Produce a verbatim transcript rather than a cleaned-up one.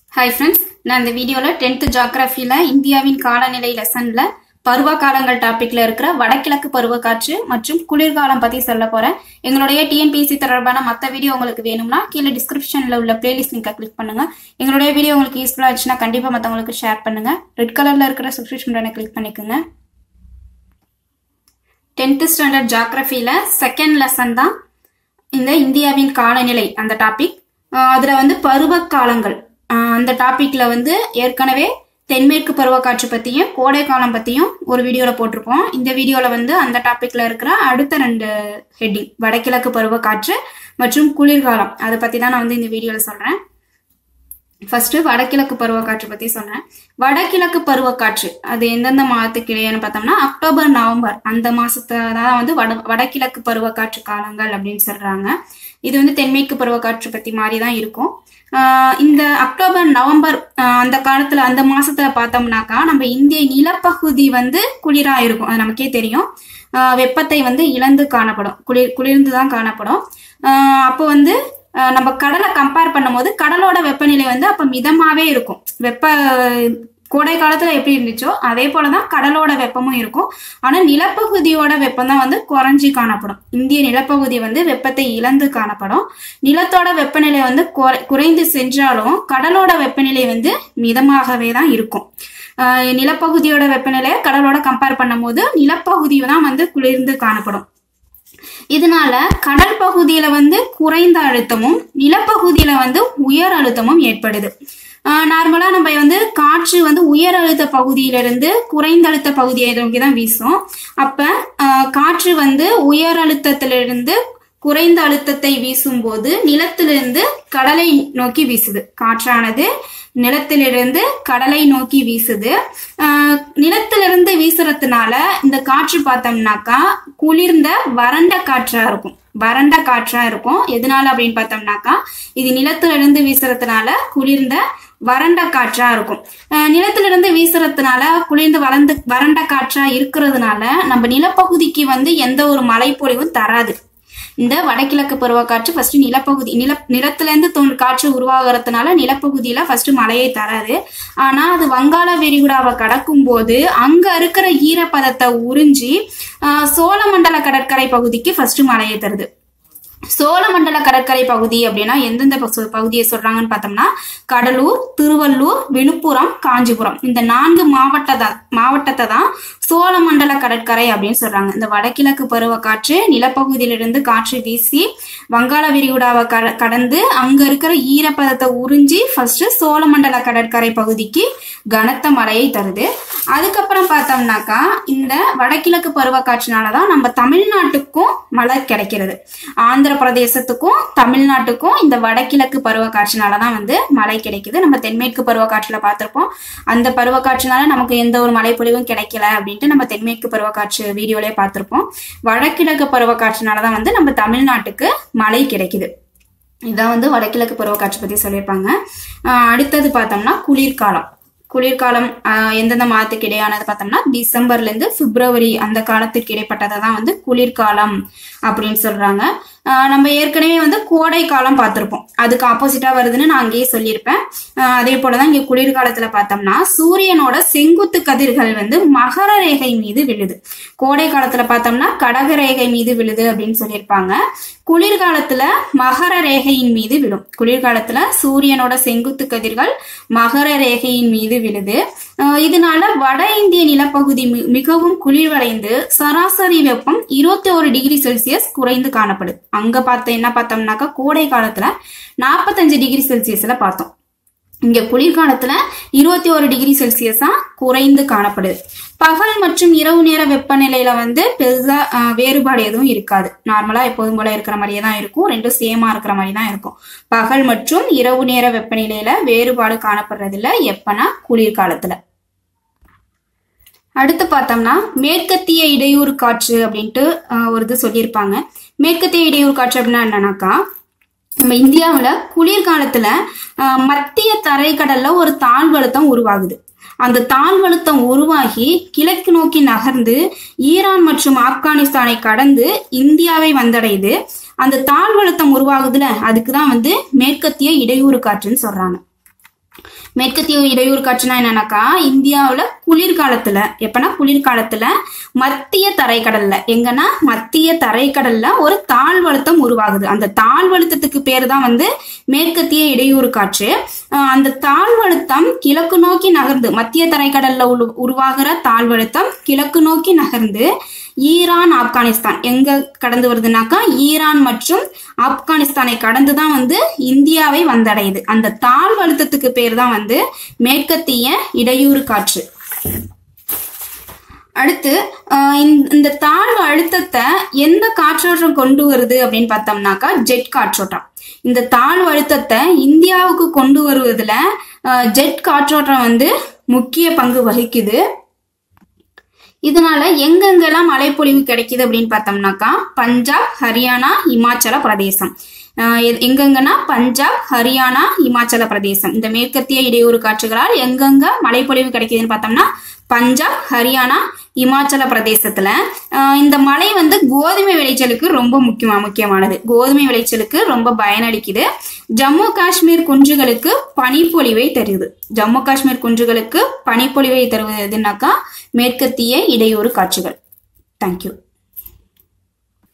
Hi friends, நான் இந்த வீடியோல tenth ஜியோகிராஃபில இந்தியாவின் காலநிலை லெசன்ல பருவ காலங்கள் டாபிக்ல இருக்கிற வடகிழக்கு பருவக்காற்று மற்றும் குளிர்காலம் பத்தி சொல்ல போறேன். எங்களுடைய T N P S C தொடர்பான மத்த வீடியோ உங்களுக்கு வேணும்னா கீழ டிஸ்கிரிப்ஷன்ல உள்ள பிளேலிஸ்ட் லிங்கை கிளிக் பண்ணுங்க. எங்களுடைய வீடியோ உங்களுக்கு யூஸ்ஃபுல்லா இருந்துச்சுனா கண்டிப்பா மத்தவங்களுக்கு ஷேர் பண்ணுங்க. ரெட் கலர்ல இருக்கிற சப்ஸ்கிரிப்ஷன் பட்டனை கிளிக் பண்ணிக்கோங்க. tenth ஸ்டாண்டர்ட் ஜியோகிராஃபில செகண்ட் லெசன் தான் இந்த இந்தியாவின் காலநிலை அந்த டாபிக். அதுல வந்து பருவ காலங்கள் அந்த டாபிக்ல வந்து ஏற்கனவே தென்மேற்கு பருவக்காற்று பத்தியும் கோடை காலம் பத்தியும் ஒரு வீடியோல போட்டிருக்கோம். இந்த வீடியோல வந்து அந்த டாபிக்ல இருக்கிற அடுத்த ரெண்டு ஹெட்டிங் வடகிழக்கு பருவக்காற்று மற்றும் குளிர்காலம் அதை பத்தி தான் நான் வந்து இந்த வீடியோல சொல்றேன். ஃபர்ஸ்ட் வடகிழக்கு பருவக்காற்று பத்தி சொல்றேன். வடகிழக்கு பருவக்காற்று அது எந்தெந்த மாதத்துக்கு இடையேன்னு பார்த்தோம்னா அக்டோபர் நவம்பர் அந்த மாசத்தை தான் வந்து வட வடகிழக்கு பருவக்காற்று காலங்கள் அப்படின்னு சொல்றாங்க. இது வந்து தென்மேற்கு பருவக்காற்று பத்தி மாதிரி தான் இருக்கும். இந்த அக்டோபர் நவம்பர் அந்த காலத்துல அந்த மாசத்துல பார்த்தோம்னாக்கா நம்ம இந்திய நிலப்பகுதி வந்து குளிரா இருக்கும். அது நமக்கே தெரியும். வெப்பத்தை வந்து இழந்து காணப்படும், குளிர் குளிர்ந்துதான் காணப்படும். அப்போ வந்து நம்ம கடலை கம்பேர் பண்ணும் போது கடலோட வெப்பநிலை வந்து அப்ப மிதமாவே இருக்கும். வெப்ப கோடை காலத்துல எப்படி இருந்துச்சோ அதே போலதான் கடலோட வெப்பமும் இருக்கும். ஆனா நிலப்பகுதியோட வெப்பம் தான் வந்து குறைஞ்சி காணப்படும். இந்திய நிலப்பகுதி வந்து வெப்பத்தை இழந்து காணப்படும். நிலத்தோட வெப்பநிலை வந்து குறைந்து சென்றாலும் கடலோட வெப்பநிலை வந்து மிதமாகவே தான் இருக்கும். ஆஹ் நிலப்பகுதியோட வெப்பநிலையை கடலோட கம்பேர் பண்ணும் போது நிலப்பகுதி தான் வந்து குளிர்ந்து காணப்படும். இதனால கடல் பகுதியில வந்து குறைந்த அழுத்தமும் நிலப்பகுதியில வந்து உயர் அழுத்தமும் ஏற்படுது. ஆஹ் நார்மலா நம்ம வந்து காற்று வந்து உயர் அழுத்த பகுதியிலிருந்து குறைந்த அழுத்த பகுதியை நோக்கிதான் வீசும். அப்ப ஆஹ் காற்று வந்து உயர் அழுத்தத்திலிருந்து குறைந்த அழுத்தத்தை வீசும் போது நிலத்திலிருந்து கடலை நோக்கி வீசுது. காற்றானது நிலத்திலிருந்து கடலை நோக்கி வீசுது. ஆஹ் நிலத்திலிருந்து வீசுறதுனால இந்த காற்று பார்த்தோம்னாக்கா குளிர்ந்த வறண்ட காற்றா இருக்கும். வறண்ட காற்றா இருக்கும். எதனால அப்படின்னு பார்த்தோம்னாக்கா இது நிலத்திலிருந்து வீசுறதுனால குளிர்ந்த வறண்ட காற்றா இருக்கும். நிலத்திலிருந்து வீசுறதுனால குளிர்ந்து வளர்ந்து வறண்ட காற்றா இருக்கிறதுனால நம்ம நிலப்பகுதிக்கு வந்து எந்த ஒரு மழைப்பொழிவும் தராது. இந்த வடகிழக்கு பருவக்காற்று ஃபர்ஸ்ட் நிலப்பகுதி நில நிலத்திலிருந்து தோன்று காற்று உருவாகிறதுனால நிலப்பகுதியில ஃபர்ஸ்ட் மழையை தராது. ஆனா அது வங்காள விரிகுடாவை கடக்கும் போது அங்க இருக்கிற ஈரப்பதத்தை உறிஞ்சி ஆஹ் சோழமண்டல கடற்கரை பகுதிக்கு ஃபர்ஸ்ட் மழையை தருது. சோழமண்டல கடற்கரை பகுதி அப்படின்னா எந்தெந்த பகுதியை சொல்றாங்கன்னு பார்த்தோம்னா கடலூர், திருவள்ளூர், விழுப்புரம், காஞ்சிபுரம் இந்த நான்கு மாவட்ட மாவட்டத்தை தான் சோழமண்டல கடற்கரை அப்படின்னு சொல்றாங்க. இந்த வடகிழக்கு பருவக்காற்று நிலப்பகுதியிலிருந்து காற்று வீசி வங்காள விரிகுடாவை கடந்து அங்க இருக்கிற ஈரப்பதத்தை உறிஞ்சி ஃபர்ஸ்ட் சோழமண்டல கடற்கரை பகுதிக்கு கனத்த மழையை தருது. அதுக்கப்புறம் பார்த்தோம்னாக்கா இந்த வடகிழக்கு பருவக்காற்றுனாலதான் நம்ம தமிழ்நாட்டுக்கும் மழை கிடைக்கிறது. ஆந்திர பிரதேசத்துக்கும் தமிழ்நாட்டுக்கும் இந்த வடகிழக்கு பருவக்காற்றுனாலதான் வந்து மழை கிடைக்குது. நம்ம தென்மேற்கு பருவக்காற்றுல பார்த்திருப்போம். அந்த பருவக்காற்றுனால நமக்கு எந்த ஒரு மழை பொழிவும் கிடைக்கல அப்படின்ட்டு நம்ம தென்மேற்கு பருவக்காற்று வீடியோலயே பார்த்திருப்போம். வடகிழக்கு பருவக்காற்றுனாலதான் வந்து நம்ம தமிழ்நாட்டுக்கு மழை கிடைக்குது. இதான் வந்து வடகிழக்கு பருவக்காற்று பத்தி சொல்லியிருப்பாங்க. ஆஹ் அடுத்தது பார்த்தோம்னா குளிர்காலம். குளிர்காலம் ஆஹ் எந்தெந்த மாதத்துக்கு இடையானது பார்த்தோம்னா டிசம்பர்ல இருந்து பிப்ரவரி அந்த காலத்துக்கு இடைப்பட்டதை தான் வந்து குளிர்காலம் அப்படின்னு சொல்றாங்க. ஆஹ் நம்ம ஏற்கனவே வந்து கோடை காலம் பார்த்திருப்போம். அதுக்கு ஆப்போசிட்டா வருதுன்னு நான் அங்கேயே சொல்லியிருப்பேன். ஆஹ் அதே போலதான் இங்க குளிர்காலத்துல பார்த்தோம்னா சூரியனோட செங்குத்து கதிர்கள் வந்து மகர ரேகை மீது விழுது. கோடை காலத்துல பார்த்தோம்னா கடக ரேகை மீது விழுது அப்படின்னு சொல்லியிருப்பாங்க. குளிர்காலத்துல மகர ரேகையின் மீது விழும். குளிர்காலத்துல சூரியனோட செங்குத்து கதிர்கள் மகர ரேகையின் மீது விழுது. இதனால வட இந்திய நிலப்பகுதி மிகவும் குளிர்வடைந்து சராசரி வெப்பம் இருபத்தி ஒரு டிகிரி செல்சியஸ் குறைந்து காணப்படுது. அங்க பார்த்த என்ன பார்த்தோம்னாக்கா கோடை காலத்துல நாற்பத்தஞ்சு டிகிரி செல்சியஸ்ல பார்த்தோம். இங்க குளிர்காலத்துல இருபத்தி ஒரு டிகிரி செல்சியஸா குறைந்து காணப்படுது. பகல் மற்றும் இரவு நேர வெப்பநிலையில வந்து பெருசா வேறுபாடு எதுவும் இருக்காது. நார்மலா எப்போதும் போல இருக்கிற மாதிரியே தான் இருக்கும். ரெண்டும் சேமா இருக்கிற மாதிரி தான் இருக்கும். பகல் மற்றும் இரவு நேர வெப்பநிலையில வேறுபாடு காணப்படுறது இல்ல எப்பனா குளிர்காலத்துல. அடுத்து பார்த்தோம்னா மேற்கத்திய இடையூறு காற்று அப்படின்ட்டு ஒரு இது சொல்லியிருப்பாங்க. மேற்கத்திய இடையூறு காற்று அப்படின்னா என்னன்னாக்கா நம்ம இந்தியாவில குளிர்காலத்துல மத்திய தரைக்கடல்ல ஒரு தாழ்வழுத்தம் உருவாகுது. அந்த தாழ்வழுத்தம் உருவாகி கிழக்கு நோக்கி நகர்ந்து ஈரான் மற்றும் ஆப்கானிஸ்தானை கடந்து இந்தியாவை வந்தடையுது. அந்த தாழ்வழுத்தம் உருவாகுதுல அதுக்குதான் வந்து மேற்கத்திய இடையூறு காற்றுன்னு சொல்றாங்க. மேற்கத்திய இடையூறு காற்றுனா என்னன்னாக்கா இந்தியாவுல குளிர்காலத்துல எப்பனா குளிர்காலத்துல மத்திய தரைக்கடல்ல எங்கன்னா மத்திய தரைக்கடல்ல ஒரு தாழ்வழுத்தம் உருவாகுது. அந்த தாழ்வழுத்தத்துக்கு பேரு தான் வந்து மேற்கத்திய இடையூறு காற்று. அந்த தாழ்வழுத்தம் கிழக்கு நோக்கி நகர்ந்து மத்திய தரைக்கடல்ல உருவாகிற தாழ்வழுத்தம் கிழக்கு நோக்கி நகர்ந்து ஈரான் ஆப்கானிஸ்தான் எங்க கடந்து வருதுனாக்கா ஈரான் மற்றும் ஆப்கானிஸ்தானை கடந்துதான் வந்து இந்தியாவை வந்தடையுது. அந்த தாழ்வழுத்தத்துக்கு பேர் தான் வந்து மேற்கத்திய இடையூறு காற்று. அடுத்து இந்த தாழ்வு அழுத்தத்தை எந்த காற்றோட்டம் கொண்டு வருது அப்படின்னு பார்த்தோம்னாக்கா ஜெட் காற்றோட்டம். இந்த தாழ்வு அழுத்தத்தை இந்தியாவுக்கு கொண்டு வருவதுல ஜெட் காற்றோட்டம் வந்து முக்கிய பங்கு வகிக்குது. இதனால எங்கெங்கெல்லாம் மழைப்பொழிவு கிடைக்குது அப்படின்னு பார்த்தோம்னாக்கா பஞ்சாப், ஹரியானா, இமாச்சல பிரதேசம். எங்கெங்கன்னா பஞ்சாப், ஹரியானா, இமாச்சல பிரதேசம். இந்த மேற்கத்திய இடையூறு காற்றுகளால் எங்கெங்க மழைப்பொழிவு கிடைக்குதுன்னு பார்த்தோம்னா பஞ்சாப், ஹரியானா, இமாச்சல பிரதேசத்துல. இந்த மழை வந்து கோதுமை விளைச்சலுக்கு ரொம்ப முக்கியமா முக்கியமானது கோதுமை விளைச்சலுக்கு ரொம்ப பயனளிக்குது. ஜம்மு காஷ்மீர் குன்றுகளுக்கு பனிப்பொழிவை தருது. ஜம்மு காஷ்மீர் குன்றுகளுக்கு பனிப்பொழிவை தருவது எதுனாக்கா மேற்கத்திய இடையூறு காற்றுகள். தேங்க்யூ.